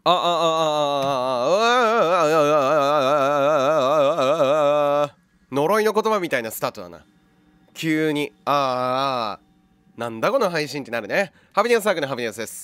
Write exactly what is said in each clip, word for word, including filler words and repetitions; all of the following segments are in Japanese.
ああああああ呪いの言葉みたいなスタートだな。急にああなんだこの配信ってなるね。ハビニアスサークルのハビニアスです。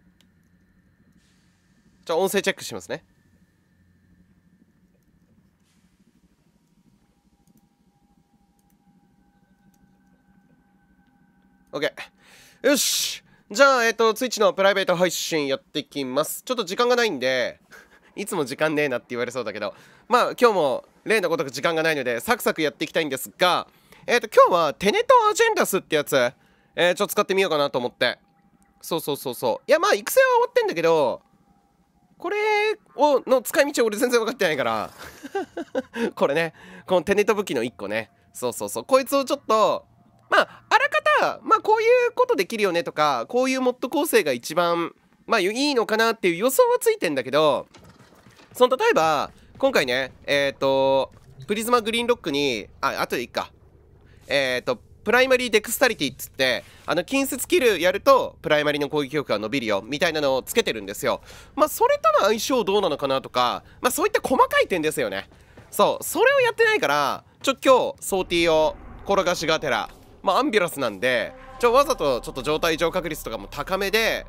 じゃあ音声チェックしますね。OK。よし。じゃあ、えっと、Twitch のプライベート配信やっていきます。ちょっと時間がないんで、いつも時間ねえなって言われそうだけど、まあ、今日も例のごとく時間がないので、サクサクやっていきたいんですが、えっと、今日はテネトアジェンダスってやつ、えー、ちょっと使ってみようかなと思って。そうそうそうそう。いや、まあ、育成は終わってんだけど、これをの使い道俺全然分かってないからこれね、このテネト武器のいっこね。そうそうそう。こいつをちょっと、まあ、あらかた、まあ、こういうことできるよねとか、こういうモッド構成が一番、まあ、いいのかなっていう予想はついてんだけど、その例えば、今回ね、えっと、プリズマグリーンロックに、あ、あとでいいか。えっと、プライマリーデクスタリティっつって、あの、近接スキルやると、プライマリーの攻撃力が伸びるよ、みたいなのをつけてるんですよ。まあ、それとの相性どうなのかなとか、まあ、そういった細かい点ですよね。そう、それをやってないから、ちょ、今日、ソーティーを転がしがてら、まあ、アンビュラスなんで、ちょ、わざとちょっと状態異常確率とかも高めで、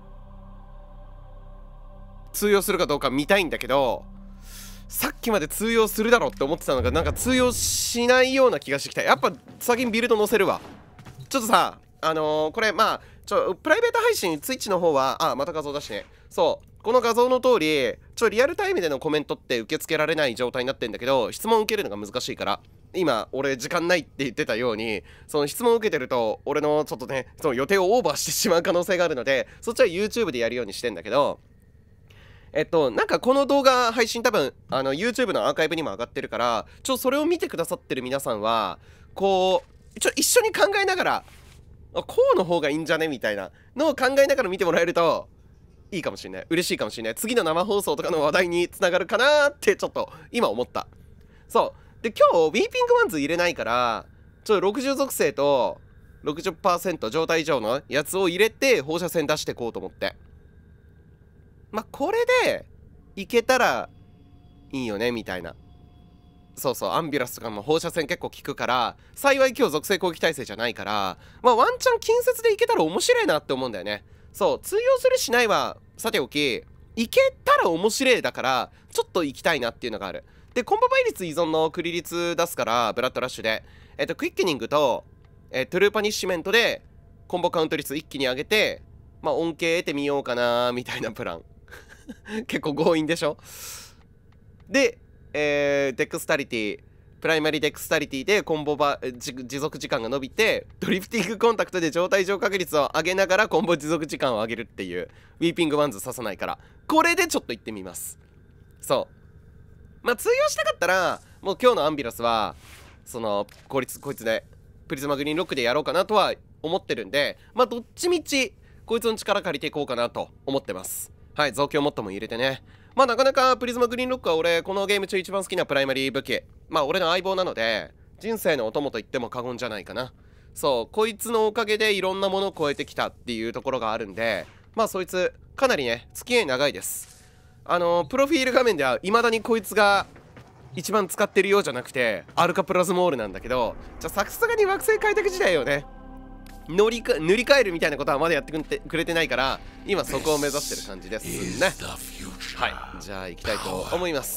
通用するかどうか見たいんだけど、さっきまで通用するだろうって思ってたのがなんか通用しないような気がしてきた。やっぱ先にビルド載せるわ。ちょっとさ、あのー、これまあちょプライベート配信 Twitch の方はあまた画像出してね。そうこの画像の通りちょリアルタイムでのコメントって受け付けられない状態になってんだけど、質問受けるのが難しいから今俺時間ないって言ってたように、その質問を受けてると俺のちょっとねその予定をオーバーしてしまう可能性があるので、そっちは YouTube でやるようにしてんだけど、えっと、なんかこの動画配信多分あの YouTube のアーカイブにも上がってるから、ちょそれを見てくださってる皆さんはこうちょ一緒に考えながら、あこうの方がいいんじゃねみたいなのを考えながら見てもらえるといいかもしれない。嬉しいかもしれない。次の生放送とかの話題につながるかなーってちょっと今思った。そうで今日ウィーピングワンズ入れないから、ちょっとろくじゅう属性と ろくじゅっパーセント 状態以上のやつを入れて放射線出してこうと思って、まあこれでいけたらいいよねみたいな。そうそうアンビュラスとかも放射線結構効くから、幸い今日属性攻撃耐性じゃないから、まあワンチャン近接でいけたら面白いなって思うんだよね。そう通用するしないはさておき、いけたら面白いだからちょっと行きたいなっていうのがある。でコンボ倍率依存のクリ率出すからブラッドラッシュで、えっとクイッケニングと、えー、トゥルーパニッシュメントでコンボカウント率一気に上げて、まあ恩恵得てみようかなみたいなプラン結構強引でしょ。で、えー、デクスタリティプライマリーデクスタリティでコンボバ持続時間が伸びて、ドリフティングコンタクトで状態異常確率を上げながらコンボ持続時間を上げるっていう、ウィーピングワンズ刺さないから、これでちょっと行ってみます。そうまあ通用したかったらもう今日のアンビラスはその効率こいつでプリズマグリーンロックでやろうかなとは思ってるんで、まあどっちみちこいつの力借りていこうかなと思ってます。はい、増強モッドも入れてね。まあなかなかプリズマグリーンロックは俺このゲーム中一番好きなプライマリー武器、まあ俺の相棒なので人生のお供と言っても過言じゃないかな。そうこいつのおかげでいろんなものを超えてきたっていうところがあるんで、まあそいつかなりね付き合い長いです。あのプロフィール画面では未だにこいつが一番使ってるようじゃなくてアルカプラズモールなんだけど、じゃさすがに惑星開拓時代をね乗りか塗り替えるみたいなことはまだやってくれてくれてないから、今そこを目指してる感じですね。はい、じゃあ行きたいと思います。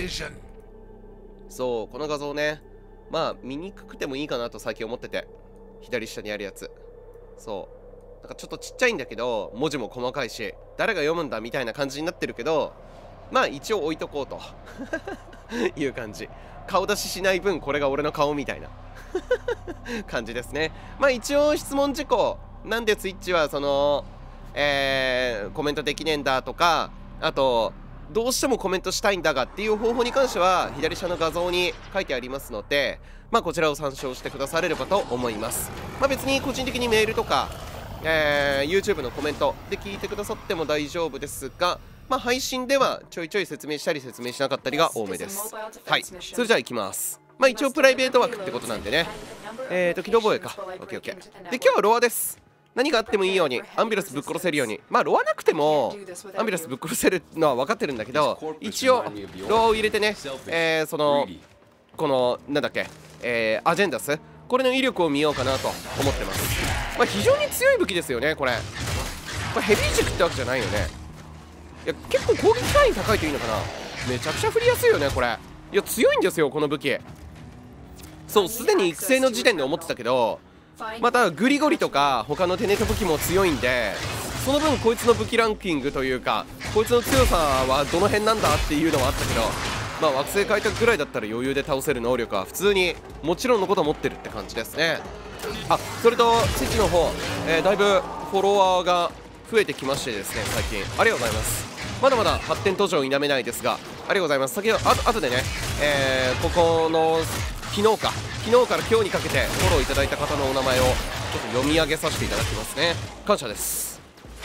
そうこの画像ね、まあ見にくくてもいいかなと最近思ってて、左下にあるやつ、そうなんかちょっとちっちゃいんだけど文字も細かいし誰が読むんだみたいな感じになってるけど、まあ一応置いとこうという感じ。顔出ししない分これが俺の顔みたいな感じですね。まあ一応質問事項なんでツイッチはそのえー、コメントできねえんだとか、あとどうしてもコメントしたいんだがっていう方法に関しては左下の画像に書いてありますので、まあこちらを参照してくだされればと思います。まあ別に個人的にメールとか、えー、YouTube のコメントで聞いてくださっても大丈夫ですが、まあ配信ではちょいちょい説明したり説明しなかったりが多めです。はい、それじゃあ行きます。まあ一応プライベート枠ってことなんでね、えーと起動防衛か オーケーオーケー で今日はロアです。 何があってもいいようにアンビラスぶっ殺せるように、まあロアなくてもアンビラスぶっ殺せるのは分かってるんだけど、一応ロアを入れてね、えー、そのこのなんだっけ、えー、アジェンダス、これの威力を見ようかなと思ってます。まあ非常に強い武器ですよねこれ。これヘビー軸ってわけじゃないよね。いや結構攻撃範囲高いといいのかな。めちゃくちゃ振りやすいよねこれ。いや強いんですよこの武器。そうすでに育成の時点で思ってたけど、またグリゴリとか他のテネト武器も強いんで、その分こいつの武器ランキングというかこいつの強さはどの辺なんだっていうのはあったけど、まあ惑星開拓ぐらいだったら余裕で倒せる能力は普通にもちろんのこと持ってるって感じですね。あ、それとチチの方、えー、だいぶフォロワーが増えてきましてですね最近ありがとうございます。まだまだ発展途上否めないですがありがとうございます。先ほどあと後でね、えー、ここの昨日か昨日から今日にかけてフォローいただいた方のお名前をちょっと読み上げさせていただきますね。感謝です。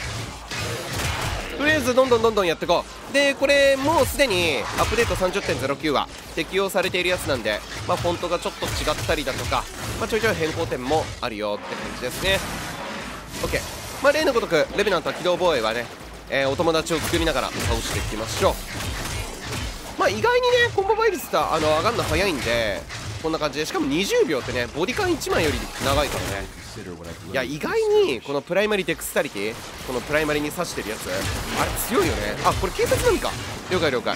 とりあえずどんどんどんどんやっていこう。でこれもうすでにアップデート さんじゅってんゼロきゅう は適用されているやつなんで、まあ、フォントがちょっと違ったりだとか、まあ、ちょいちょい変更点もあるよって感じですね。 OK、まあ、例のごとくレベナントは機動防衛はね、えー、お友達を作りながら倒していきましょう。まあ意外にねコンボ倍率があの上がるの早いんでこんな感じで、しかもにじゅうびょうってねボディカンいちまいより長いからね。いや意外にこのプライマリデクスタリティ、このプライマリに刺してるやつあれ強いよね。あこれ警察のみか。了解了解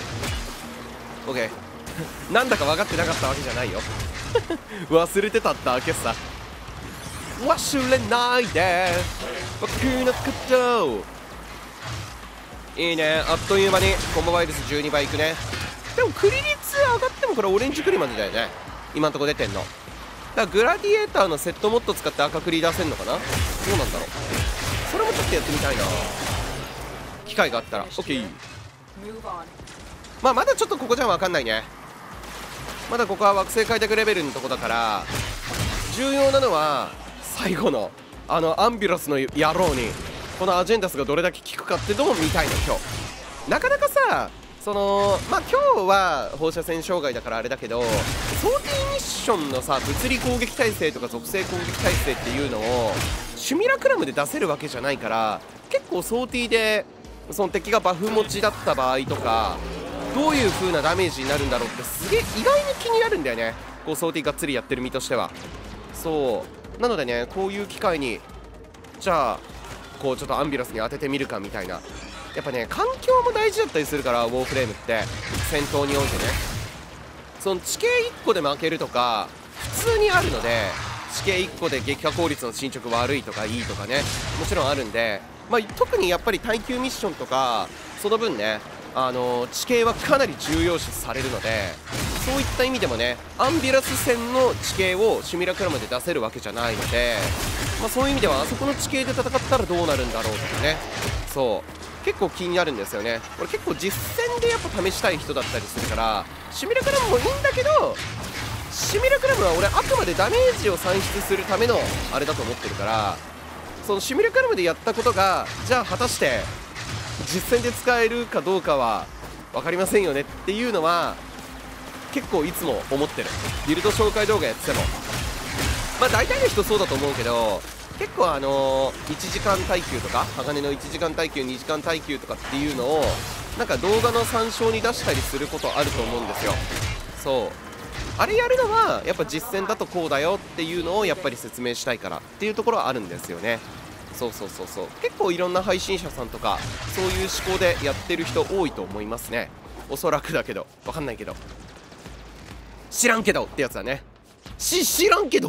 OK なんだか分かってなかったわけじゃないよ忘れてたってわけさ。忘れないで僕のこといいね。あっという間にコンボ倍率じゅうにばいいくね。でもクリ率上がってもこれオレンジクリまでだよね今んとこ出てんの。だからグラディエーターのセットモッド使って赤クリ出せんのかな。どうなんだろう。それもちょっとやってみたいな機会があったら。 OK、 まあまだちょっとここじゃ分かんないね。まだここは惑星開拓レベルのとこだから重要なのは最後のあのアンビュラスの野郎にこのアジェンダスがどれだけ効くかってのも見たいの今日。なかなかさそのまあ今日は放射線障害だからあれだけど、ソーティーミッションのさ物理攻撃耐性とか属性攻撃耐性っていうのをシミュラクラムで出せるわけじゃないから、結構ソーティーでその敵がバフ持ちだった場合とかどういう風なダメージになるんだろうってすげえ意外に気になるんだよね、こうソーティーがっつりやってる身としては。そうなのでねこういう機会にじゃあこうちょっとアンビラスに当ててみるかみたいな。やっぱね環境も大事だったりするからウォーフレームって戦闘においてね、その地形いっこで負けるとか普通にあるので、地形いっこで撃破効率の進捗悪いとかいいとかねもちろんあるんで、まあ、特にやっぱり耐久ミッションとかその分ねあの地形はかなり重要視されるので、そういった意味でもねアンビラス戦の地形をシミュラクラムで出せるわけじゃないので、まあ、そういう意味ではあそこの地形で戦ったらどうなるんだろうとかね、そう結構気になるんですよね。これ結構実戦でやっぱ試したい人だったりするからシミュラクラムもいいんだけど、シミュラクラムは俺あくまでダメージを算出するためのあれだと思ってるから、そのシミュラクラムでやったことがじゃあ果たして実戦で使えるかどうかは分かりませんよねっていうのは結構いつも思ってる。ビルド紹介動画やっててもまあ大体の人そうだと思うけど、結構あのー、いちじかん耐久とか鋼のいちじかん耐久にじかん耐久とかっていうのをなんか動画の参照に出したりすることあると思うんですよ。そうあれやるのはやっぱ実戦だとこうだよっていうのをやっぱり説明したいからっていうところはあるんですよね。そうそうそうそう結構いろんな配信者さんとかそういう思考でやってる人多いと思いますね。おそらくだけどわかんないけど知らんけどってやつだね。し知らんけど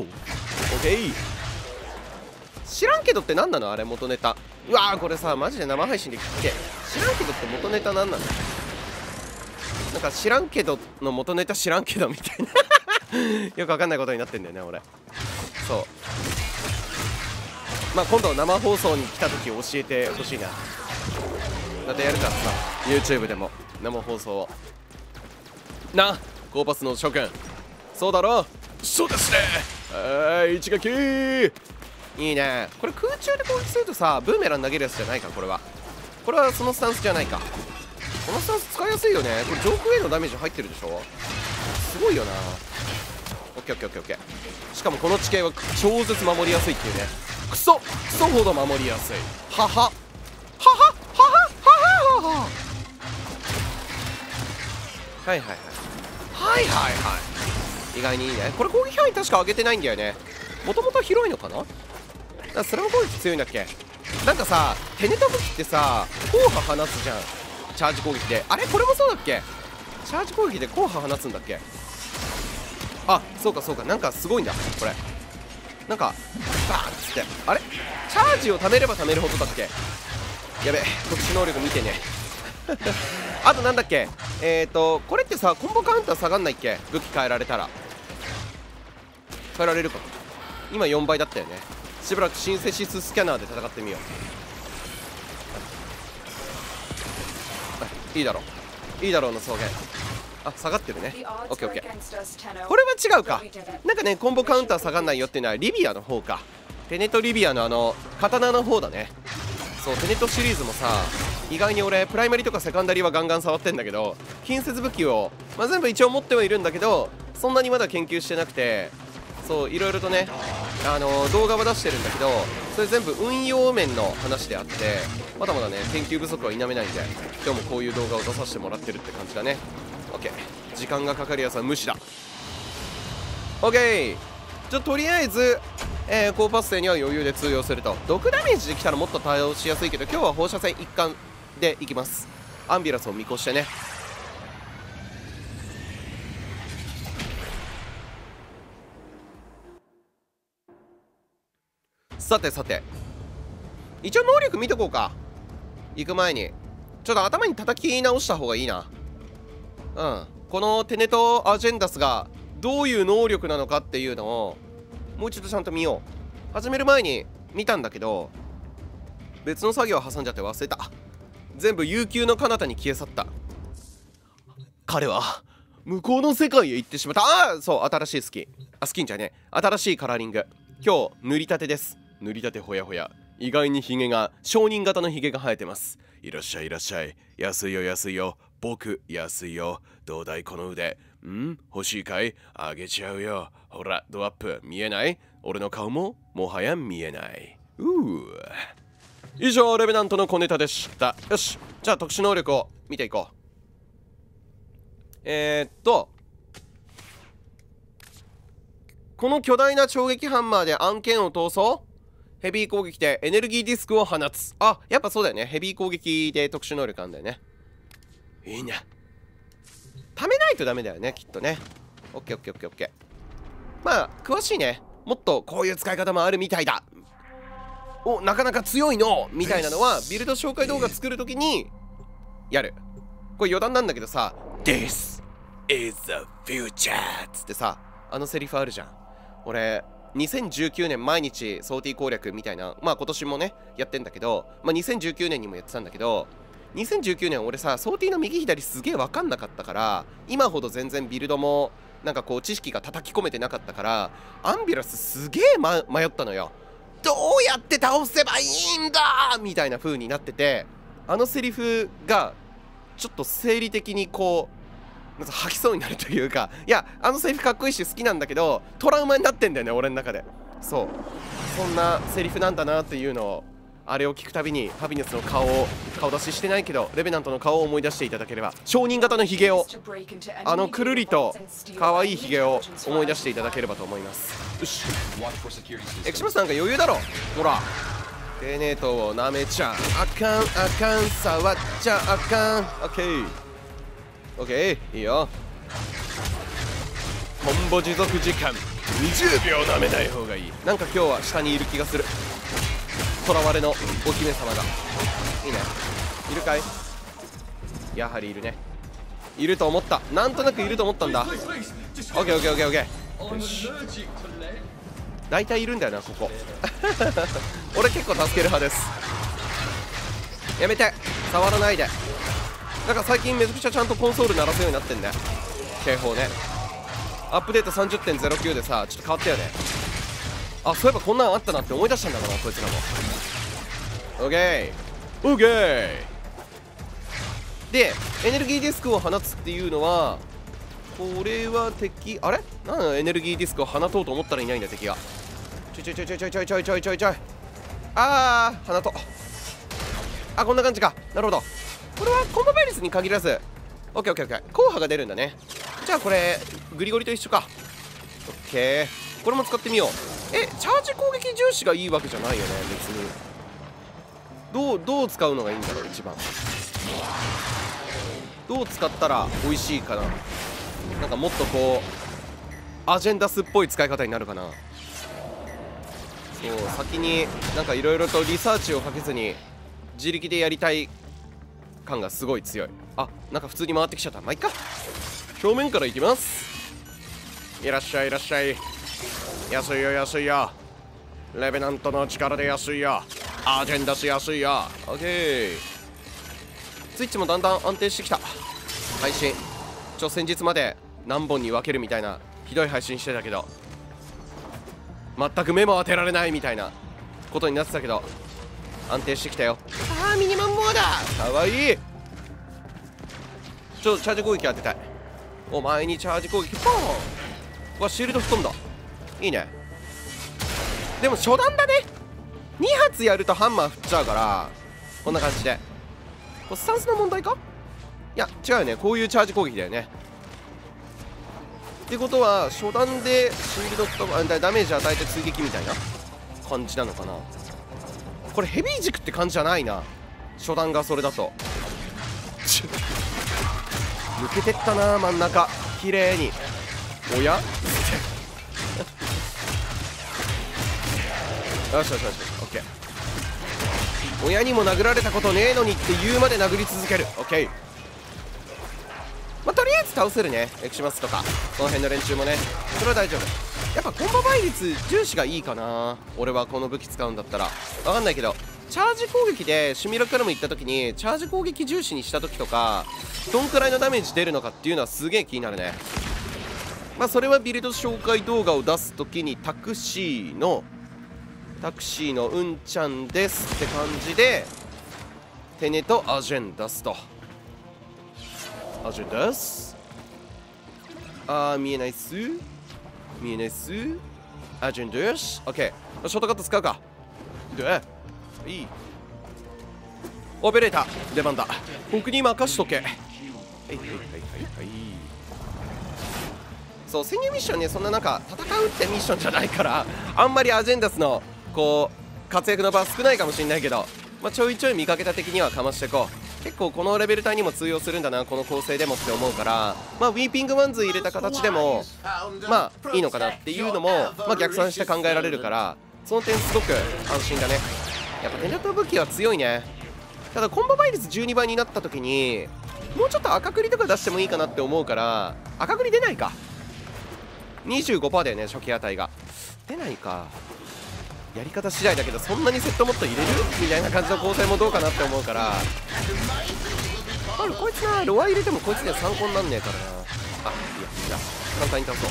OK 知らんけどって何なのあれ元ネタ。うわーこれさマジで生配信で聞け。知らんけどって元ネタ何なの。なんか知らんけどの元ネタ知らんけどみたいなよくわかんないことになってんだよね俺。そうまあ今度生放送に来た時教えてほしいな。またやるからさ YouTube でも生放送をな。コーパスの諸君そうだろ。そうですね。はい、一撃いいね。これ空中で攻撃するとさブーメラン投げるやつじゃないか。これはこれはそのスタンスじゃないか。このスタンス使いやすいよね。これ上空へのダメージ入ってるでしょ。すごいよな。 OK ケーオッケーオッケーオッケー。しかもこの地形は超絶守りやすいっていうね。クソクソほど守りやすい。ははははははははははいはいはいはいはいはい。意外にいいね。これ攻撃範囲確か上げてないんだよね。もともと広いのかな。だからスラム攻撃強いんだっけ。なんかさテネタ武器ってさ硬波放つじゃん、チャージ攻撃で。あれこれもそうだっけ。チャージ攻撃で硬波放つんだっけ。あ、そうかそうか。なんかすごいんだこれ。なんかバーンっつって、あれチャージを貯めれば貯めるほどだっけ。やべ、特殊能力見てねあとなんだっけ、えーとこれってさコンボカウンター下がんないっけ。武器変えられたら変えられるか。今よんばいだったよね。しばらくシンセシススキャナーで戦ってみよう。いいだろういいだろうの草原。あ、下がってるね。オッケーオッケー。これは違うか。なんかねコンボカウンター下がんないよっていうのはリビアの方か。テネトリビアのあの刀の方だね。そうテネトシリーズもさ意外に俺プライマリとかセカンダリはガンガン触ってんだけど、近接武器を、まあ、全部一応持ってはいるんだけどそんなにまだ研究してなくて、そういろいろとねあのー、動画は出してるんだけどそれ全部運用面の話であってまだまだね研究不足は否めないんで、今日もこういう動画を出させてもらってるって感じだね。 OK、 時間がかかるやつは無視だ。 OK、 じゃあとりあえず、えー、高パス性には余裕で通用すると。毒ダメージできたらもっと対応しやすいけど今日は放射線一貫でいきます。アンビュラスを見越してね。さてさて一応能力見とこうか。行く前にちょっと頭に叩き直した方がいいな。うん、このテネトアジェンダスがどういう能力なのかっていうのをもう一度ちゃんと見よう。始める前に見たんだけど別の作業を挟んじゃって忘れた。全部悠久の彼方に消え去った。彼は向こうの世界へ行ってしまった。ああ、そう新しいスキン、あスキンじゃねえ新しいカラーリング。今日塗りたてです。塗りたてほやほや。意外にヒゲが商人型のヒゲが生えてます。いらっしゃいいらっしゃい。安いよ安いよ。僕安いよ。どうだいこの腕。ん欲しいかい。あげちゃうよ。ほらドアップ見えない。俺の顔ももはや見えない。うー以上レベナントの小ネタでした。よし、じゃあ特殊能力を見ていこう。えー、っとこの巨大な超撃ハンマーで案件を通そう。ヘビー攻撃でエネルギーディスクを放つ。あ、やっぱそうだよね。ヘビー攻撃で特殊能力あんだよね。いいな。貯めないとダメだよねきっとね。オッケーオッケーオッケーオッケー。まあ詳しいね。もっとこういう使い方もあるみたいだ。お、なかなか強いのみたいなのはビルド紹介動画作るときにやる。これ余談なんだけどさ、 This is the future つってさあのセリフあるじゃん。俺にせんじゅうきゅうねん毎日ソーティー攻略みたいな、まあ今年もねやってんだけど、まあにせんじゅうきゅうねんにもやってたんだけど、にせんじゅうきゅうねん俺さソーティーの右左すげえ分かんなかったから、今ほど全然ビルドもなんかこう知識が叩き込めてなかったから、アンビュラスすげえ、ま、迷ったのよ。どうやって倒せばいいんだみたいな風になってて、あのセリフがちょっと生理的にこうなんか吐きそうになるというか、いやあのセリフかっこいいし好きなんだけどトラウマになってんだよね俺の中で。そうそんなセリフなんだなっていうのをあれを聞くたびにファビネスの顔を顔出ししてないけどレベナントの顔を思い出していただければ、商人型のヒゲをあのくるりと可愛いヒゲを思い出していただければと思います。よしエクシマスなんか余裕だろ。ほらテネトをなめちゃあかんあかん触っちゃあかん。オッケーオッケーいいよ。コンボ持続時間にじゅうびょうなめない方がいい。なんか今日は下にいる気がする。囚われのお姫様がいいね。いるかい。やはりいるね。いると思った。なんとなくいると思ったんだ。オッケーオッケーオッケーオッケー。よし大体いるんだよなここ俺結構助ける派です。やめて触らないで。だから最近めちゃくちゃちゃんとコンソール鳴らすようになってんだよ警報ね。アップデート さんじゅってんゼロきゅう でさちょっと変わったよね。あ、そういえばこんなんあったなって思い出したんだろうなこいつらも。オッケーオッケーでエネルギーディスクを放つっていうのはこれは敵、あれなんだエネルギーディスクを放とうと思ったらいないんだ敵が。ちょいちょいちょいちょいちょいちょいちょいちょいちょいちょい、あー放とう。あ、こんな感じか。なるほど。これはコンボ倍率に限らず、オッケーオッケーオッケー、硬派が出るんだね。じゃあこれグリゴリと一緒か。オッケー、これも使ってみよう。え、チャージ攻撃重視がいいわけじゃないよね別に。どうどう使うのがいいんだろう一番。どう使ったら美味しいかな。なんかもっとこうアジェンダスっぽい使い方になるかな。そう先になんかいろいろとリサーチをかけずに自力でやりたい感がすごい強い。あ、なんか普通に回ってきちゃった。まあいっか、正面から行きます。いらっしゃいいらっしゃい。安いよ安いよ。レベナントの力で安いよ。アジェンダス安いよ。オッケー。スイッチもだんだん安定してきた。配信ちょ先日まで何本に分けるみたいなひどい配信してたけど、全く目も当てられないみたいなことになってたけど安定してきたよ。ああミニマンモアだ。かわいい。ちょっとチャージ攻撃当てたい。お前にチャージ攻撃ポーン。うわシールド吹っ飛んだ。いいね。でも初段だね。に発やるとハンマー振っちゃうからこんな感じで。これスタンスの問題か。いや違うよね、こういうチャージ攻撃だよね。ってことは初段でシールドとダメージ与えて追撃みたいな感じなのかな。これヘビー軸って感じじゃないな初段が。それだと抜けてったな真ん中綺麗に。おやよしよしよし、オッケー。親にも殴られたことねえのにって言うまで殴り続ける。オッケー。まあとりあえず倒せるね。エクシマスとかその辺の連中もね、それは大丈夫。やっぱコンボ倍率重視がいいかな。俺はこの武器使うんだったら分かんないけど、チャージ攻撃でシミュラクラム行った時にチャージ攻撃重視にした時とかどんくらいのダメージ出るのかっていうのはすげえ気になるね。まあそれはビルド紹介動画を出す時にタクシーのタクシーのうんちゃんですって感じでテネとアジェンダスとアジェンダス。あー見えないっす見えないっす。アジェンダス。オッケー、ショートカット使うか。でいい。オペレーター出番だ。僕に任しとけ。はいはいはいはいはい。そう潜入ミッションね、そんななんか戦うってミッションじゃないからあんまりアジェンダスのこう活躍の場少ないかもしれないけど、まあ、ちょいちょい見かけた敵にはかましていこう。結構このレベル帯にも通用するんだなこの構成でもって思うから、まあ、ウィーピングワンズ入れた形でもまあいいのかなっていうのも、まあ、逆算して考えられるからその点すごく安心だね。やっぱテネット武器は強いね。ただコンボ倍率じゅうにばいになった時にもうちょっと赤栗とか出してもいいかなって思うから、赤栗出ないか にじゅうごパーセント だよね初期値が。出ないか。やり方次第だけどそんなにセットモッド入れるみたいな感じの構成もどうかなって思うから、あこいつなロア入れてもこいつには参考になんねえからな。あいやいや簡単に倒そう。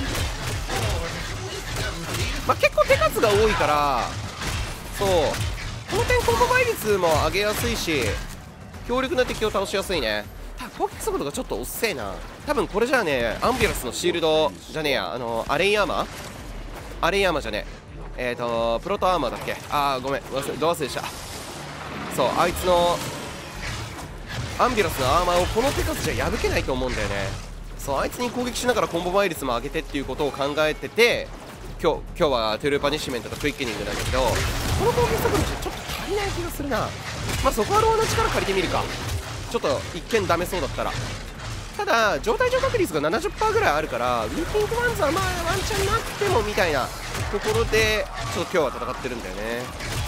まあ結構手数が多いからそうこの点コンボ倍率も上げやすいし強力な敵を倒しやすいね。ただ攻撃速度がちょっと遅えな。多分これじゃあねアンビュラスのシールドじゃねえや、あのアレイアーマーアレイアーマーじゃねええーとプロトアーマーだっけ。あーごめん忘れど忘れでした。そうあいつのアンビュラスのアーマーをこの手数じゃ破けないと思うんだよね。そうあいつに攻撃しながらコンボ倍率も上げてっていうことを考えてて今日今日はトゥルーパニッシュメントとクイッケニングなんだけど、この攻撃速度じゃちょっと足りない気がするな。まあそこはローの力借りてみるか。ちょっと一見ダメそうだったら。ただ状態上確率が ななじゅっパーセント ぐらいあるからウィーピングワンズはまあワンチャンなくてもみたいなところでちょっと今日は戦ってるんだよね。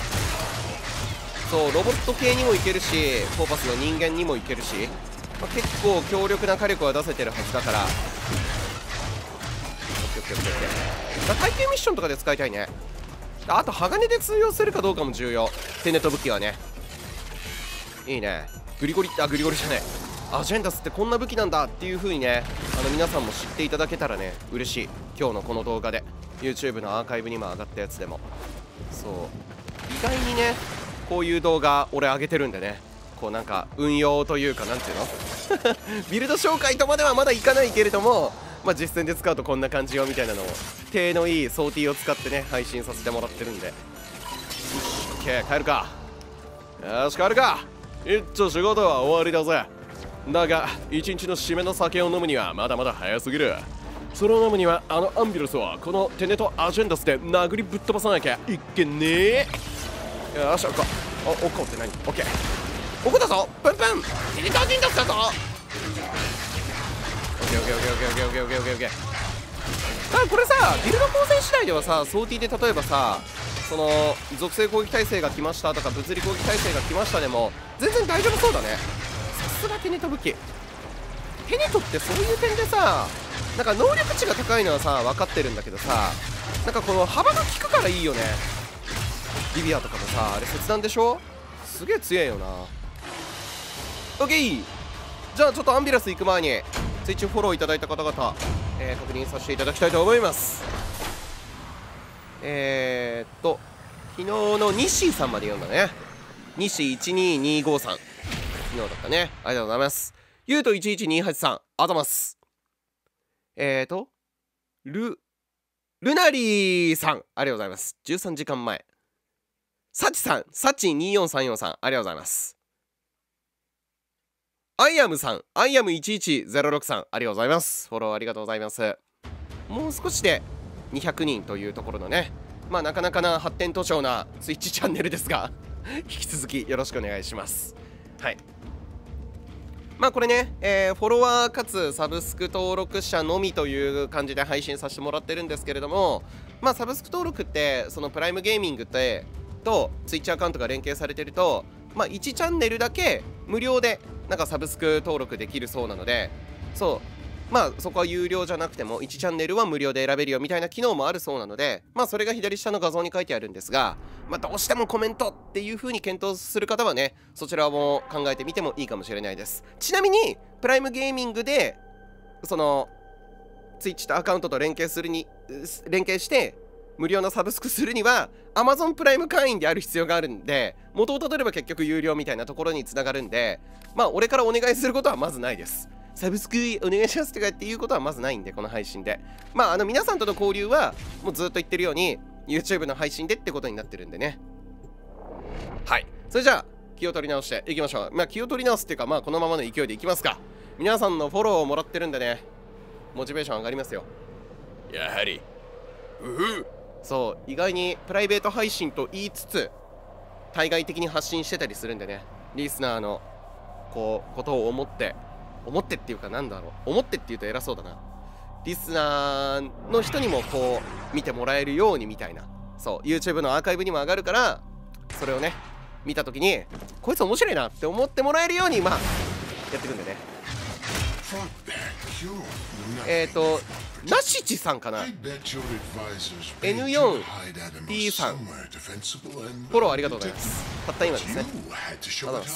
そうロボット系にもいけるしコーパスの人間にもいけるし、まあ、結構強力な火力は出せてるはずだから。オッケーオッケーオッケーオッケー。だから耐久ミッションとかで使いたいね。あと鋼で通用するかどうかも重要。テネット武器はねいいね。グリゴリってあグリゴリじゃねえアジェンダスってこんな武器なんだっていう風にねあの皆さんも知っていただけたらね嬉しい。今日のこの動画で YouTube のアーカイブにも上がったやつでもそう意外にねこういう動画俺上げてるんでね、 こうなんか運用というか、なんていうのビルド紹介とまではまだいかないけれども、まあ、実戦で使うとこんな感じよみたいなのを手のいいソーティーを使ってね配信させてもらってるんで、オッケー帰るか。よし帰るか。一丁仕事は終わりだぜ。だが一日の締めの酒を飲むにはまだまだ早すぎる。それを飲むにはあのアンビルスをこのテネとアジェンダスで殴りぶっ飛ばさなきゃいけねえ。よし、おこおおこって何？オッケーおこだぞ。プンプンテネとアジェンダスだぞ。オッケーオッケーオッケーオッケーオッケーオッケーオッケーオッケーオッケー。あ、これさビルド構成次第ではさ、ソーティーで例えばさ、その属性攻撃耐性が来ましたとか物理攻撃耐性が来ましたでも全然大丈夫そうだね。さすがテネト武器。テネトってそういう点でさ、なんか能力値が高いのはさ分かってるんだけどさ、なんかこの幅が効くからいいよね。リビアとかもさあれ切断でしょ。すげえ強えよな。オッケー。じゃあちょっとアンビラス行く前にツイッチフォローいただいた方々、えー、確認させていただきたいと思います。えーっと昨日の西さんまで読んだね。西いちににごさん、昨日だったね。ありがとうございます。ゆうといちいちにはちさん、ありがとうございます。えーとルルナリーさん、ありがとうございます。じゅうさんじかんまえ。サチさん、サチによんさんよんさん、ありがとうございます。アイアムさん、アイアムいちいちゼロろくさん、ありがとうございます。フォローありがとうございます。もう少しでにひゃくにんというところのね、まあなかなかな発展途上なツイッチチャンネルですが引き続きよろしくお願いします。はい。まあこれね、えー、フォロワーかつサブスク登録者のみという感じで配信させてもらってるんですけれども、まあサブスク登録ってそのプライムゲーミングってとツイッチアカウントが連携されてると、まあいちチャンネルだけ無料でなんかサブスク登録できるそうなので、そうまあそこは有料じゃなくてもいちチャンネルは無料で選べるよみたいな機能もあるそうなので、まあそれが左下の画像に書いてあるんですが、まあどうしてもコメントっていう風に検討する方はね、そちらも考えてみてもいいかもしれないです。ちなみにプライムゲーミングでそのツイッチとアカウントと連携するに連携して無料のサブスクするには Amazon プライム会員である必要があるんで、元をたどれば結局有料みたいなところにつながるんで、まあ俺からお願いすることはまずないです。サブスクお願いしますとかっていうことはまずないんで、この配信でまああの皆さんとの交流はもうずっと言ってるように YouTube の配信でってことになってるんでね。はい、それじゃあ気を取り直していきましょう。まあ気を取り直すっていうか、まあこのままの勢いでいきますか。皆さんのフォローをもらってるんでね、モチベーション上がりますよ。やはりうふそう意外にプライベート配信と言いつつ対外的に発信してたりするんでね、リスナーのこうことを思って思ってっていうかなんだろう思ってっていうと偉そうだな、リスナーの人にもこう見てもらえるようにみたいな、そう YouTube のアーカイブにも上がるから、それをね見た時にこいつ面白いなって思ってもらえるようにまあやっていくんでね。えっとナシチさんかな、 エヌよんティー さん、フォローありがとうございます。たった今ですね。ありがとうございます。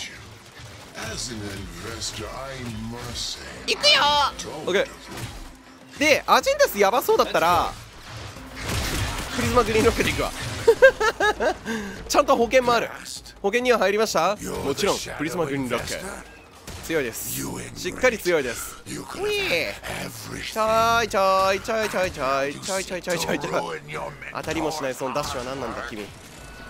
いくよー OK で、アジェンダスやばそうだったらプリズマグリーンロックでいくわちゃんと保険もある。保険には入りました。もちろんプリズマグリーンロック強いです。しっかり強いです。ういちょいちょいちょいちょいちょいちょいちょいちょいちょいちょい当たりもしないそのダッシュは何なんだ君。 OK、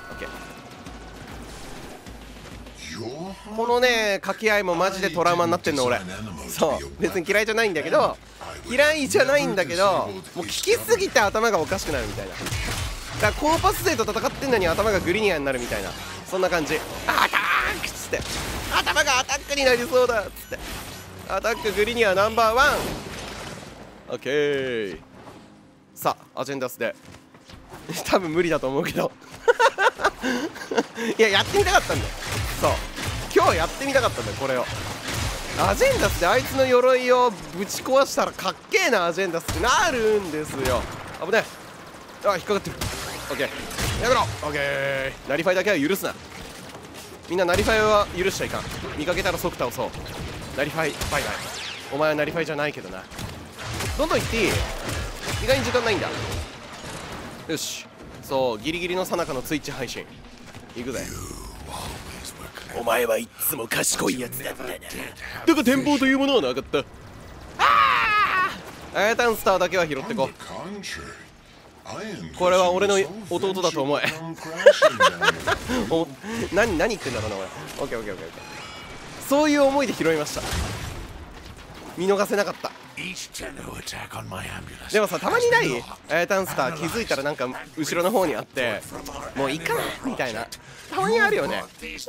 このね掛け合いもマジでトラウマになってんの俺。そう別に嫌いじゃないんだけど嫌いじゃないんだけどもう効きすぎて頭がおかしくなるみたいな。だからコーパス勢と戦ってんのに頭がグリニアになるみたいな、そんな感じ。アタックっつって頭がアタックになりそうだっつってアタックグリニアナンバーワン。オッケー。さあアジェンダスで多分無理だと思うけどいややってみたかったんだよ。そう今日やってみたかったんだよこれを。アジェンダスであいつの鎧をぶち壊したらかっけえなアジェンダスってなるんですよ。危ない。あ引っかかってる。オッケーやめろ。オッケーナリファイだけは許すな。みんなナリファイは許しちゃいかん。見かけたら即倒そう。ナリファイバイバイ。お前はナリファイじゃないけどな。どんどん行っていい。意外に時間ないんだ。よしそうギリギリの最中のツイッチ配信いくぜ。 お前はいつも賢いやつだったな。だが展望というものはなかった。ああエータンスターだけは拾ってこう。これは俺の弟だと思え。お何何言ってんだろうな俺。オッケーオッケーオッケーオッケー。そういう思いで拾いました。見逃せなかった。でもさ、たまにないエータンスター気づいたらなんか後ろの方にあってもういいかなみたいな、たまにあるよね。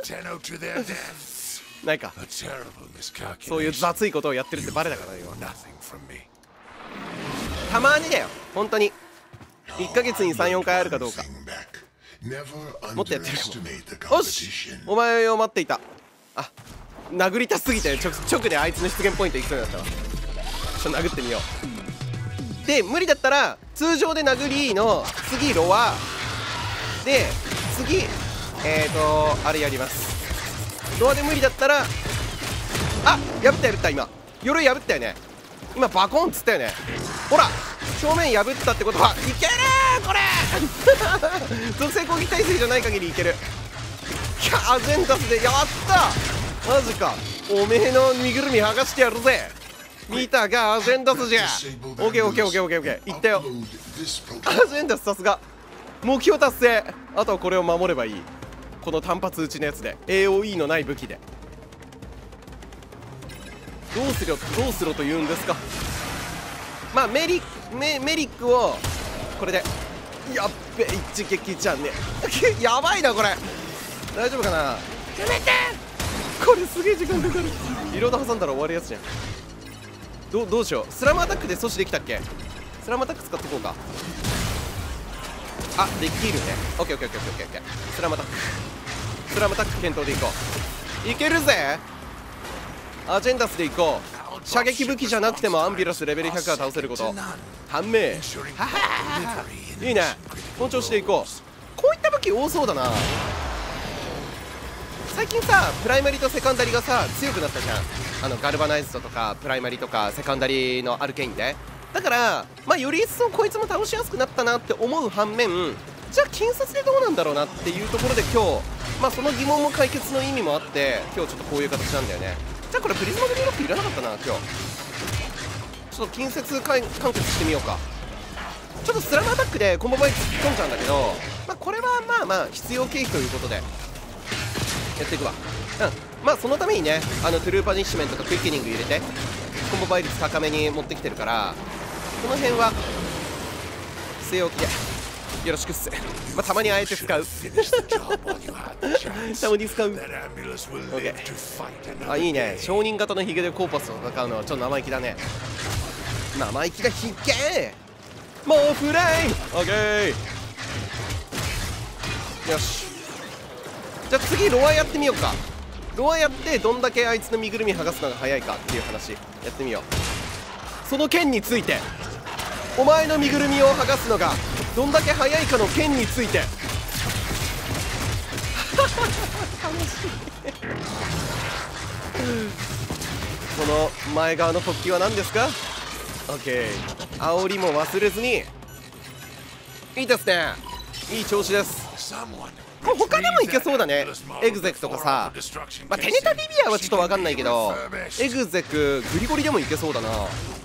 ないか、そういう雑いことをやってるってバレたから今。たまにだよ本当に。いっかげつにさん、よんかいあるかどうか。もっとやってるかも。よし、お前を待っていた。あ、殴りたすぎて直直であいつの出現ポイントいきそうになったわ。ちょっと殴ってみよう。で無理だったら通常で殴りの次ロワで次えーとあれやります。ロワで無理だったら、あ、破った破った。今鎧破ったよね。今バコンっつったよね。ほら正面破ったってことはいけるーこれ属性攻撃耐性じゃない限りいける。いやアジェンダスでやったマジか。おめえの身ぐるみ剥がしてやるぜ。見たかアジェンダスじゃ。オッケーオッケーオッケーオッケーオッケーいったよ。アジェンダスさすが目標達成。あとはこれを守ればいい。この単発打ちのやつで エーオーイー のない武器で。どうすろどうすろと言うんですか。まあメリメメリックをこれでやっべ一撃じゃねえやばいなこれ。大丈夫かな。やめてこれすげえ時間かかる。リロード挟んだら終わるやつじゃん。どうどうしよう。スラムアタックで阻止できたっけ。スラムアタック使っていこうか。あ、できるね。オッケーオッケーオッケーオッケーオッケー。スラムアタックスラムアタック検討でいこう。いけるぜ。アジェンダスでいこう。射撃武器じゃなくてもアンビラスレベルひゃくは倒せること判明。ははいいね、この調子でいこう。こういった武器多そうだな。最近さプライマリとセカンダリがさ強くなったじゃん。あのガルバナイズドとかプライマリとかセカンダリのアルケインで。だからまあより一層こいつも倒しやすくなったなって思う反面、じゃあ近接でどうなんだろうなっていうところで今日まあその疑問も解決の意味もあって今日ちょっとこういう形なんだよね。じゃあこれプリズマブルーロックいらなかったな今日。ちょっと近接完結してみようか。ちょっとスラムアタックでコンボバイ突っ込んじゃうんだけど、まあこれはまあまあ必要経費ということでやっていくわ。うん、まあそのためにねあのトゥルーパニッシュメントとクイッケニング入れてコンボ倍率高めに持ってきてるから、この辺は据え置きでよろしくっす。まあたまにあえて使うたまに使う。 OK。 あ、いいね。商人型のヒゲでコーパスと戦うのはちょっと生意気だね。生意気だヒゲ。もうフレーム OK。 よし、じゃあ次ロアやってみようか。ロアやってどんだけあいつの身ぐるみ剥がすのが早いかっていう話やってみよう。その件について、お前の身ぐるみを剥がすのがどんだけ早いかの件について楽しいこの前側の突起は何ですか。 OK。 煽りも忘れずに。いいですね、いい調子です。もう他でもいけそうだね。エグゼクとかさ、まあ、テネタビビアはちょっと分かんないけどエグゼクグリゴリでもいけそうだな。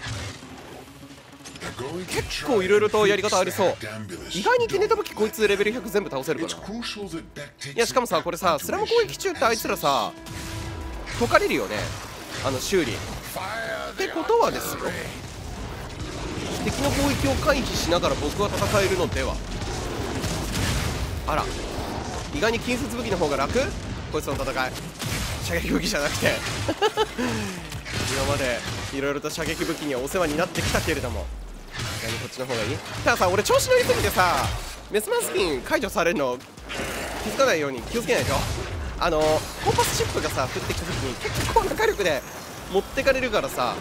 結構いろいろとやり方ありそう。意外にテネタ武器こいつレベルひゃく全部倒せるかな。いやしかもさこれさスラム攻撃中ってあいつらさ解かれるよね、あの修理ってことはですよ、敵の攻撃を回避しながら僕は戦えるのでは。あら、意外に近接武器の方が楽。こいつの戦い射撃武器じゃなくて今までいろいろと射撃武器にはお世話になってきたけれども意外にこっちの方がいい。たださ俺調子乗りすぎてさメスマスピン解除されるの気づかないように気をつけないと。あのコンパスチップがさ降ってきた時に結構な火力で持ってかれるからさ。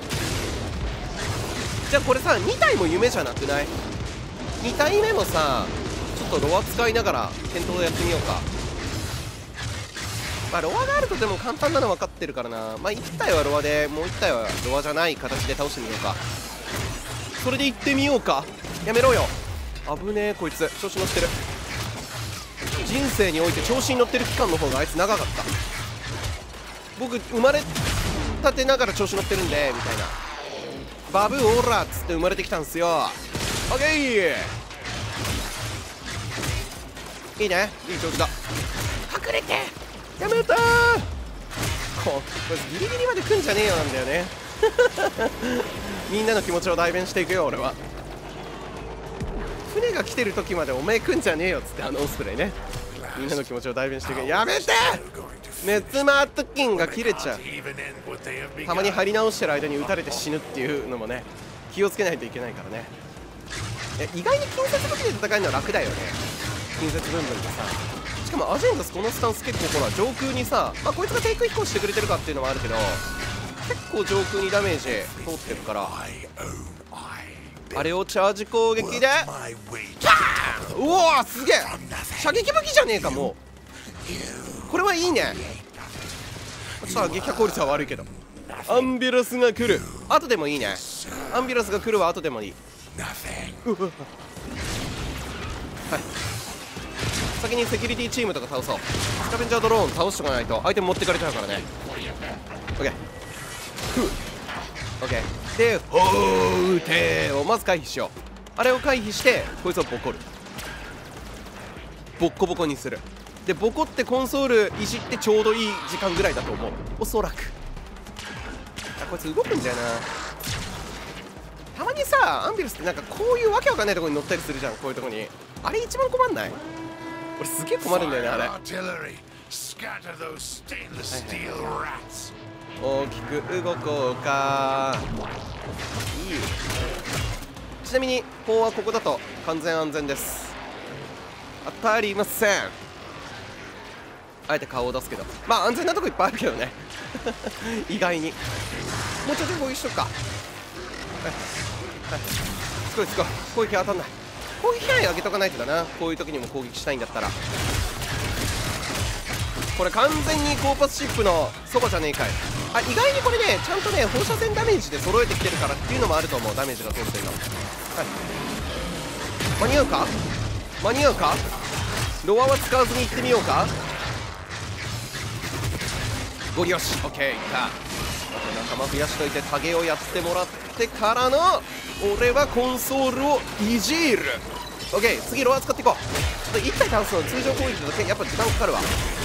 じゃあこれさに体も夢じゃなくない？ に 体目もさちょっとロア使いながら検討でやってみようか。まあロアがあるとでも簡単なの分かってるからな。まあいち体はロアでもういち体はロアじゃない形で倒してみようか。それでいってみようか。やめろよ、危ねえこいつ調子乗ってる。 人生において調子に乗ってる期間の方があいつ長かった。僕生まれたてながら調子乗ってるんでみたいな、バブーオーラっつって生まれてきたんすよ。オッケー、いいね、いい調子だ。隠れてやめたー。ここれギリギリまで来んじゃねえよなんだよねみんなの気持ちを代弁していくよ俺は。船が来てる時までおめえ来んじゃねえよっつって、あのオスプレイね、みんなの気持ちを代弁していく。やめて、熱マートキンが切れちゃう。たまに張り直してる間に撃たれて死ぬっていうのもね、気をつけないといけないからね。いや意外に近接武器で戦えるのは楽だよね、近接ブンブンでさ。しかもアジェンダスこのスタンス結構ほら上空にさ、まあ、こいつが低空飛行してくれてるかっていうのもあるけど、結構上空にダメージ通ってるから、あれをチャージ攻撃でうわーすげえ射撃武器じゃねえか。もうこれはいいね。ちょっと撃破効率は悪いけど、アンビュランスが来る後でもいいね。アンビュランスが来るは後でもいい。うわはい、先にセキュリティチームとか倒そう。スカベンジャードローン倒しとかないと相手持ってかれちゃうからね。オッケーふうオッケーで、ほーてーをまず回避しよう。あれを回避してこいつをボコる、ボッコボコにする。でボコってコンソールいじってちょうどいい時間ぐらいだと思う、おそらく。あこいつ動くんだよな。たまにさアンビルスってなんかこういうわけわかんないところに乗ったりするじゃん、こういうとこに。あれ一番困んない？俺すげえ困るんだよねあれ。大きく動こうか。いい。ちなみに砲はここだと完全安全です。当たりません。あえて顔を出すけど、まあ安全なとこいっぱいあるけどね意外に。もうちょっと攻撃しとくか。すごいすごい攻撃当たんない。攻撃範囲上げとかないとだな、こういう時にも攻撃したいんだったら。これ完全にコーパスシップのそばじゃねえかい。あ意外にこれねちゃんとね放射線ダメージで揃えてきてるからっていうのもあると思う。ダメージが通ってるの、はい、間に合うか間に合うか。ロアは使わずに行ってみようか。ゴリよしオッケーいった。仲間増やしといてタゲをやってもらってからの俺はコンソールをいじる。オッケー次ロア使っていこう。ちょっといち体倒すの通常攻撃だとやっぱ時間かかるわ。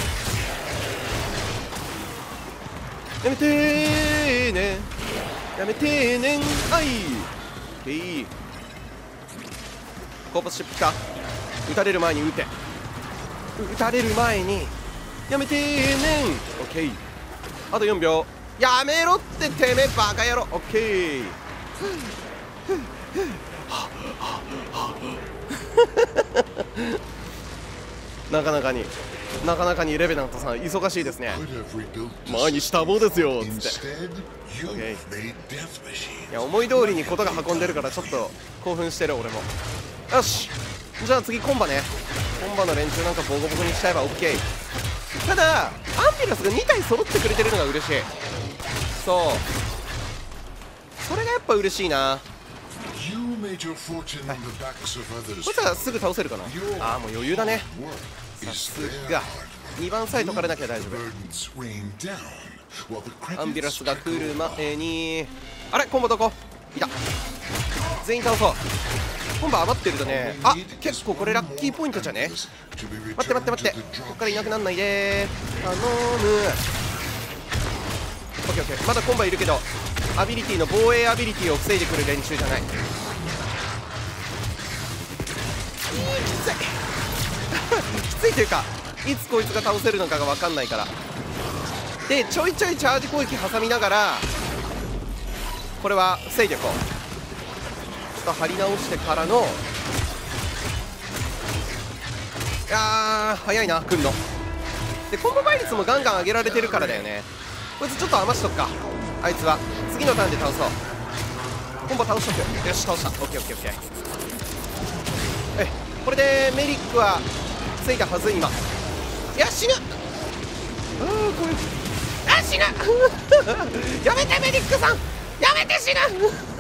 やめてーねやめてーねんはいオッケー。コーパスシップ来た。撃たれる前に撃て。撃たれる前にやめてーねんオッケー。あとよんびょう。やめろっててめえバカ野郎。オッケーなかなかになかなかにレベナントさん忙しいですね。前にした棒ですよっつって。Okay、いや思い通りにことが運んでるからちょっと興奮してる俺も。よしじゃあ次コンバね。コンバの連中なんかボコボコにしちゃえば OK。 ただアンビラスがに体揃ってくれてるのが嬉しい。そうそれがやっぱ嬉しいな。はい、こいつはすぐ倒せるかな。ああもう余裕だね。さすがにばんさえ解かれなきゃ大丈夫。アンビラスが来る前にあれコンボどこいた。全員倒そう。コンボ余ってるとね、あ結構これラッキーポイントじゃね。待って待って待ってこっからいなくなんないで頼む。オッケーオッケーまだコンボいるけどアビリティの防衛アビリティを防いでくる連中じゃない。きついきついというかいつこいつが倒せるのかが分かんないから。でちょいちょいチャージ攻撃挟みながらこれは防いでいこう。ちょっと張り直してからのいやー早いな来んの。でコンボ倍率もガンガン上げられてるからだよね。こいつちょっと余しとくか。あいつは次のターンで倒そう。コンボ倒しとく。よし倒した。オッケーオッケーオッケー。えこれでメリックはついたはず今。いや死ぬ。ああこれあ死ぬやめてメリックさんやめて死ぬ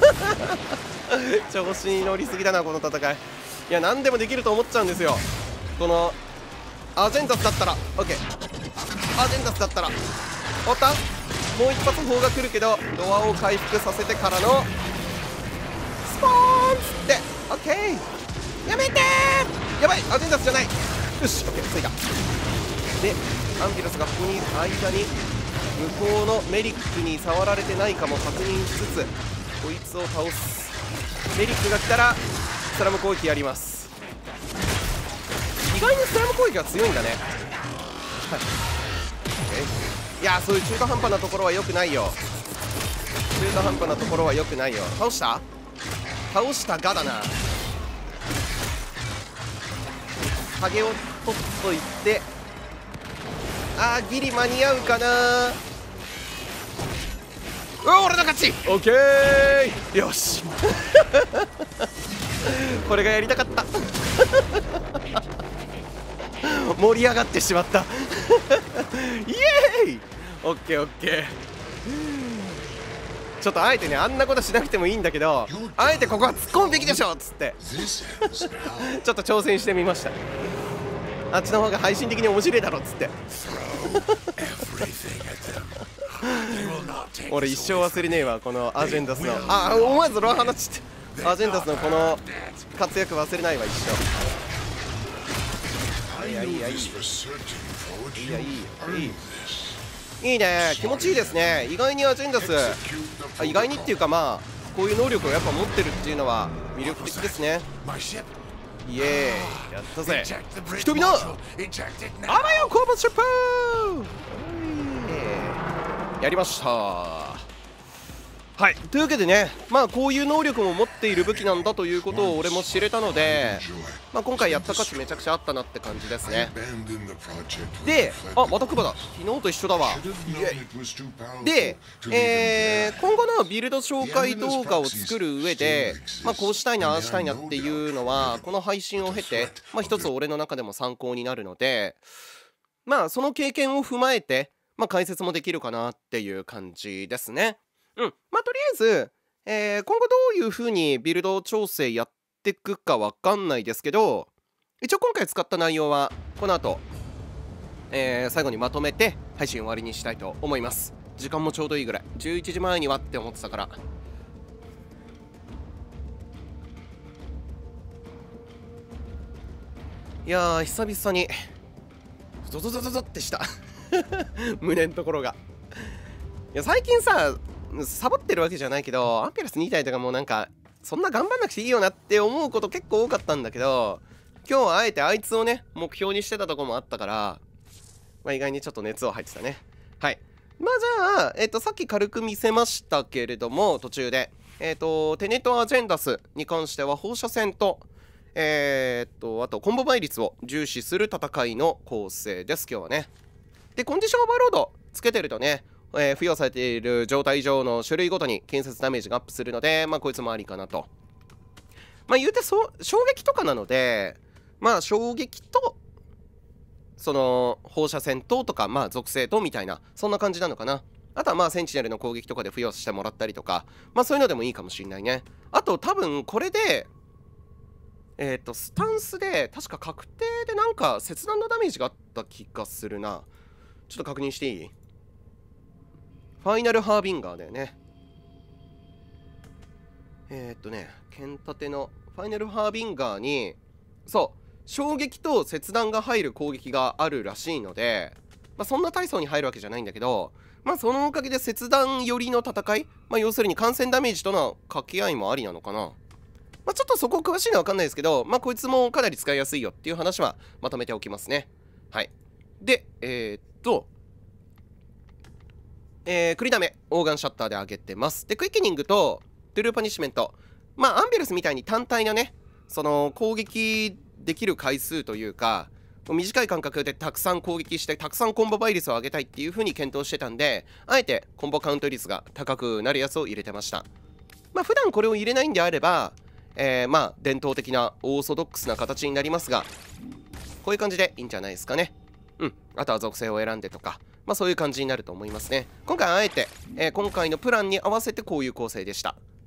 調子に乗りすぎだなこの戦い。いや何でもできると思っちゃうんですよ。このアジェンダスだったら OK。 アジェンダスだったらおった。もう一発砲が来るけどドアを回復させてからのスポーンつって OK。 やめてー。やばい、アジェンダスじゃない。よし OK ついた。でアンビラスがここに間に向こうのメリックに触られてないかも確認しつつこいつを倒す。メリックが来たらスラム攻撃やります。意外にスラム攻撃は強いんだね。はい、いやそういう中途半端なところは良くないよ。中途半端なところは良くないよ。倒した倒したがだな。影を取っといて、あーギリ間に合うかな。うわ俺の勝ち。オッケーよしこれがやりたかった盛り上がってしまったイエーイ。オッケーオッケー。ちょっとあえてねあんなことしなくてもいいんだけど、あえてここは突っ込むべきでしょっつってちょっと挑戦してみました。あっちの方が配信的に面白いだろっつって俺一生忘れねえわこのアジェンダスの、あ思わずロア放ちってアジェンダスのこの活躍忘れないわ一生。いやいいやいいいいやいいいいいいね、気持ちいいですね。意外にアジェンダスあ意外にっていうかまあこういう能力をやっぱ持ってるっていうのは魅力的ですね。イエーイやったぜ人々。あらよコーバスショップやりました。はいというわけでね、まあこういう能力も持っている武器なんだということを俺も知れたので、まあ、今回やった価値めちゃくちゃあったなって感じですね。で、あまたクバだ、昨日と一緒だわ。で、えー、今後のビルド紹介動画を作る上で、まあ、こうしたいなああしたいなっていうのはこの配信を経て、まあ、一つ俺の中でも参考になるので、まあその経験を踏まえて、まあ、解説もできるかなっていう感じですね。うん、まあとりあえず、えー、今後どういう風にビルド調整やっていくかわかんないですけど、一応今回使った内容はこの後、えー、最後にまとめて配信終わりにしたいと思います。時間もちょうどいいぐらい、じゅういちじまえにはって思ってたから。いやー久々にゾゾゾゾゾってした胸のところが。いや最近さサボってるわけじゃないけど、アンペラスに体とかもうなんかそんな頑張んなくていいよなって思うこと結構多かったんだけど、今日はあえてあいつをね目標にしてたとこもあったから、まあ、意外にちょっと熱を入ってたね。はい、まあじゃあ、えっとさっき軽く見せましたけれども途中でえっとテネットアジェンダスに関しては放射線とえー、っとあとコンボ倍率を重視する戦いの構成です今日はね。でコンディションオーバーロードつけてるとね、えー、付与されている状態上の種類ごとに建設ダメージがアップするので、まあこいつもありかなと。まあ言うてそ衝撃とかなので、まあ衝撃とその放射線ととかまあ属性とみたいなそんな感じなのかな。あとはまあセンチネルの攻撃とかで付与してもらったりとか、まあそういうのでもいいかもしれないね。あと多分これでえっとスタンスで確か確定でなんか切断のダメージがあった気がするな。ちょっと確認していい？ファイナルハービンガーだよね。えー、っとね剣立てのファイナルハービンガーにそう衝撃と切断が入る攻撃があるらしいので、まあ、そんな大層に入るわけじゃないんだけど、まあそのおかげで切断寄りの戦い、まあ、要するに感染ダメージとの掛け合いもありなのかな。まあ、ちょっとそこ詳しいのは分かんないですけど、まあこいつもかなり使いやすいよっていう話はまとめておきますね。はい。で、えー、っと、えー、クリダメ、オーガンシャッターで上げてます。で、クイッケニングとトゥルーパニッシュメント。まあアンビラスみたいに単体のね、その攻撃できる回数というか、短い間隔でたくさん攻撃してたくさんコンボ倍率を上げたいっていう風に検討してたんで、あえてコンボカウント率が高くなるやつを入れてました。まあ普段これを入れないんであれば、えー、まあ伝統的なオーソドックスな形になりますが、こういう感じでいいんじゃないですかね。うん、あとは属性を選んでとか、まあそういう感じになると思いますね。今回あえて、えー、今回のプランに合わせてこういう構成でした。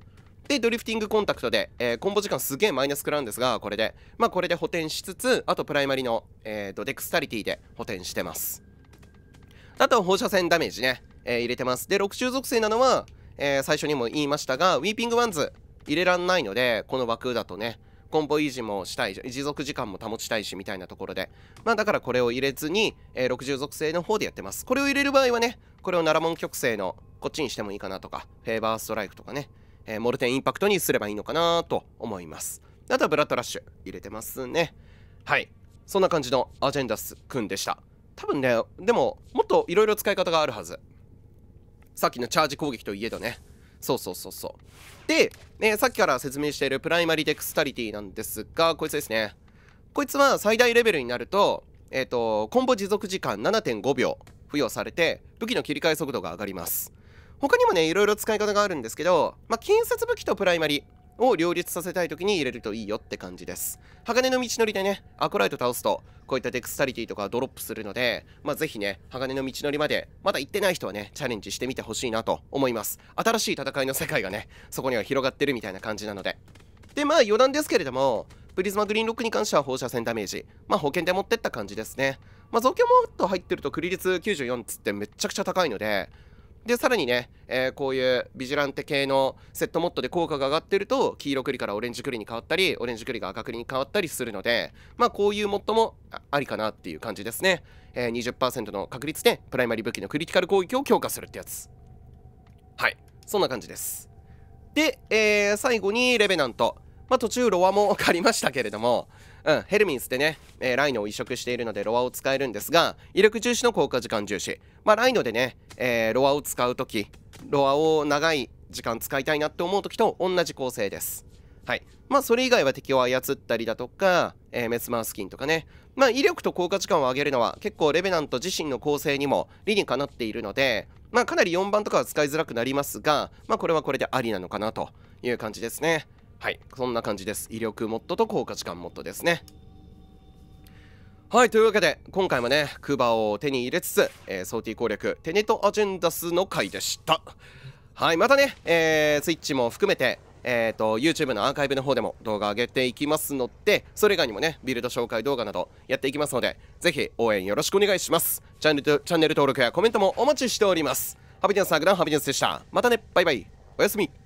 でドリフティングコンタクトで、えー、コンボ時間すげえマイナス食らうんですが、これでまあこれで補填しつつ、あとプライマリの、えー、とデクスタリティで補填してます。あとは放射線ダメージね、えー、入れてます。でろく種属性なのは、えー、最初にも言いましたが、ウィーピングワンズ入れらんないので、この枠だとねコンボ維持もしたいし、持続時間も保ちたいしみたいなところで、まあだからこれを入れずに、えー、ろくじゅう属性の方でやってます。これを入れる場合はね、これをナラモン極性のこっちにしてもいいかなとか、フェーバーストライクとかね、えー、モルテンインパクトにすればいいのかなと思います。あとはブラッドラッシュ入れてますね。はい、そんな感じのアジェンダスくんでした。多分ね、でももっといろいろ使い方があるはず。さっきのチャージ攻撃といえどね。そうそうそうそう。で、えー、さっきから説明しているプライマリデクスタリティなんですが、こいつですね。こいつは最大レベルになると、えっと、コンボ持続時間 ななてんごびょう付与されて、武器の切り替え速度が上がります。他にもね、いろいろ使い方があるんですけど、まあ、近接武器とプライマリを両立させたい時に入れるといいよって感じです。鋼の道のりでね、アコライト倒すと、こういったデクスタリティとかドロップするので、まあ、ぜひね、鋼の道のりまで、まだ行ってない人はね、チャレンジしてみてほしいなと思います。新しい戦いの世界がね、そこには広がってるみたいな感じなので。で、まあ余談ですけれども、プリズマグリーンロックに関しては放射線ダメージ、まあ保険で持ってった感じですね。まあ増強モッド入ってるとクリ率きゅうじゅうよんつってめっちゃくちゃ高いので、でさらにね、えー、こういうビジランテ系のセットモッドで効果が上がってると黄色クリからオレンジクリに変わったり、オレンジクリが赤クリに変わったりするので、まあこういうモッドもありかなっていう感じですね。えー、にじゅっパーセント の確率でプライマリ武器のクリティカル攻撃を強化するってやつ。はい、そんな感じです。で、えー、最後にレベナント。まあ途中ロアも借りましたけれども、うん、ヘルミンスでね、えー、ライノを移植しているのでロアを使えるんですが、威力重視の効果時間重視。まあライノでね、えー、ロアを使うとき、ロアを長い時間使いたいなって思うときと同じ構成です。はい。まあそれ以外は敵を操ったりだとか、えー、メスマースキンとかね。まあ威力と効果時間を上げるのは結構レベナント自身の構成にも理にかなっているので、まあかなりよんばんとかは使いづらくなりますが、まあこれはこれでありなのかなという感じですね。はい、そんな感じです。威力モッドと効果時間モッドですね。はい、というわけで今回もねクーバーを手に入れつつ、えー、ソーティ攻略テネトアジェンダスの回でした。はい、またね、えー、Twitch も含めてえーと YouTube のアーカイブの方でも動画上げていきますので、それ以外にもねビルド紹介動画などやっていきますので、ぜひ応援よろしくお願いします。チャンネルチャンネル登録やコメントもお待ちしております。ハビデンスアグダンハビデンスでした。またね、バイバイ、おやすみ。